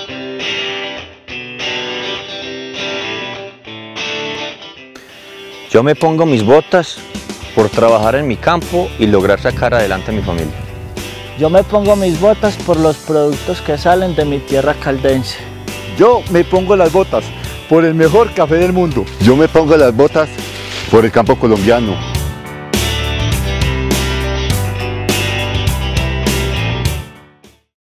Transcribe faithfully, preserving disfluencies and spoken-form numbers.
Yo me pongo mis botas por trabajar en mi campo y lograr sacar adelante a mi familia. Yo me pongo mis botas por los productos que salen de mi tierra caldense. Yo me pongo las botas por el mejor café del mundo. Yo me pongo las botas por el campo colombiano.